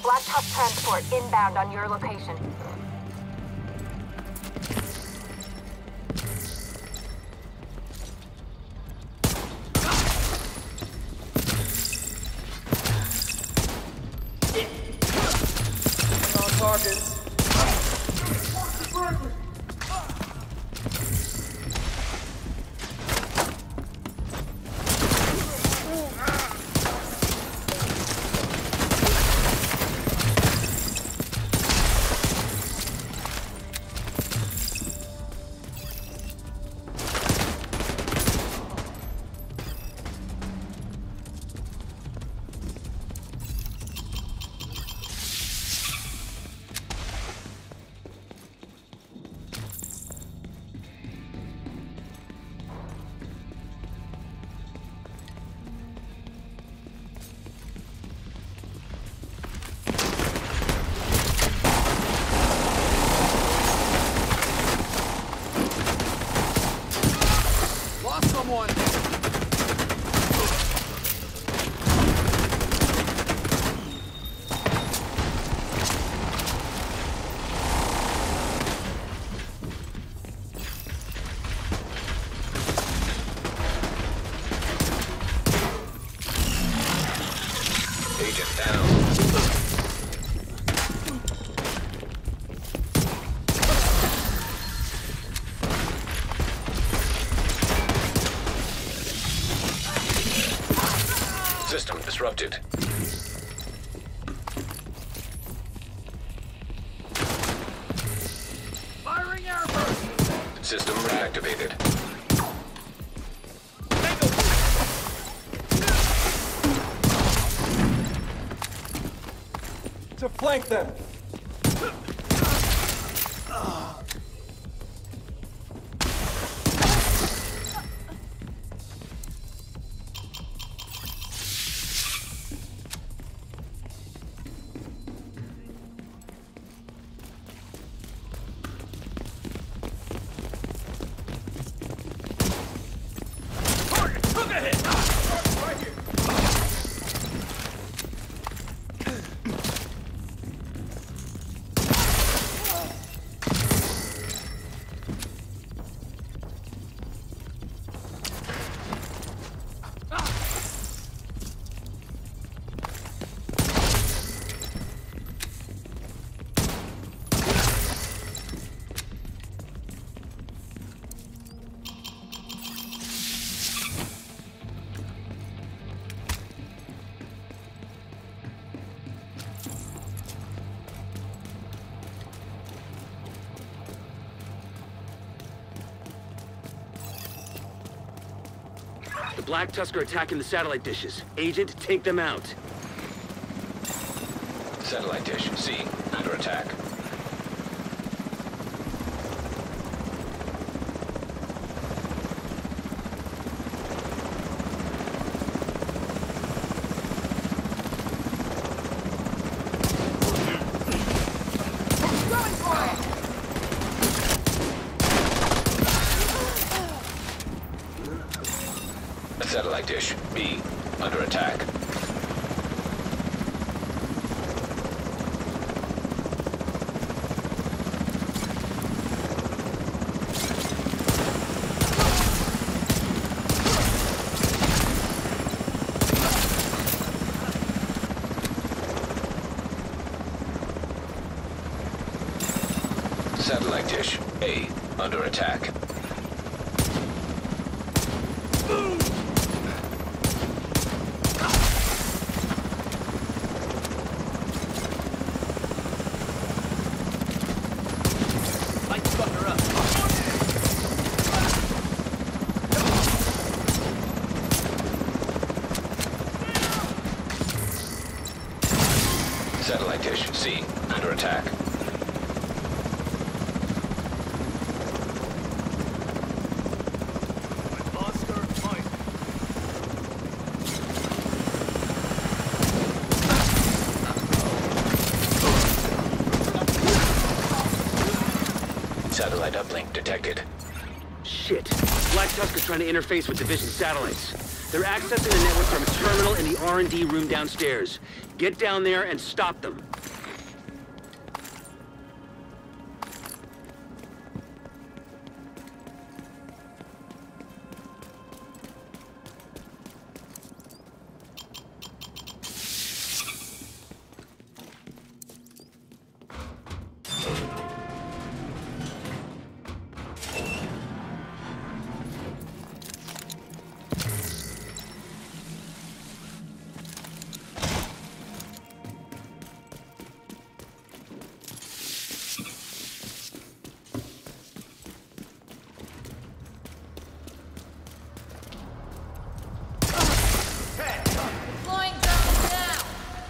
Black Tusk transport inbound on your location. On target. Someone! Agent down. System disrupted. Firing airburst! System reactivated. To flank them! The Black Tusk are attacking the satellite dishes. Agent, take them out. Satellite dish C under attack. Satellite dish B under attack. Satellite dish A under attack. Satellite dish C under attack. Satellite uplink detected. Shit. Black Tusk is trying to interface with Division satellites. They're accessing the network from a terminal in the R&D room downstairs. Get down there and stop them. Deploying drones now!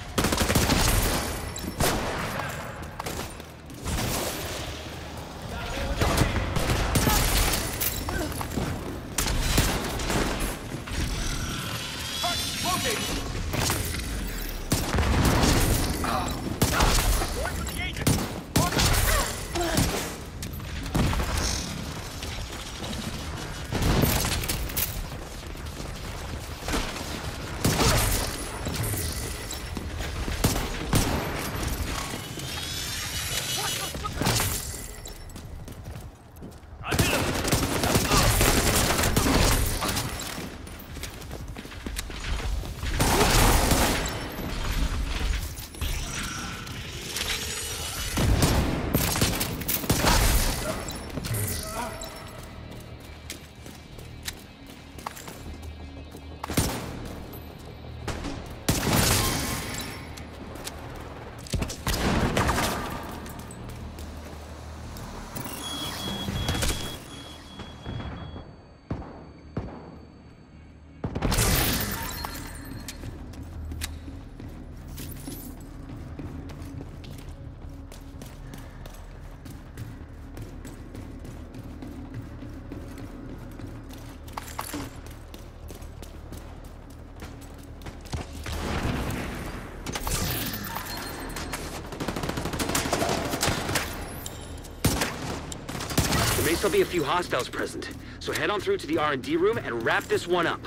There may still be a few hostiles present, so head on through to the R&D room and wrap this one up.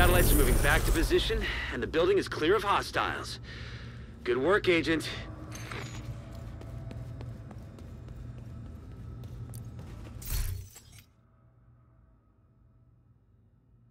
satellites are moving back to position, and the building is clear of hostiles. Good work, Agent.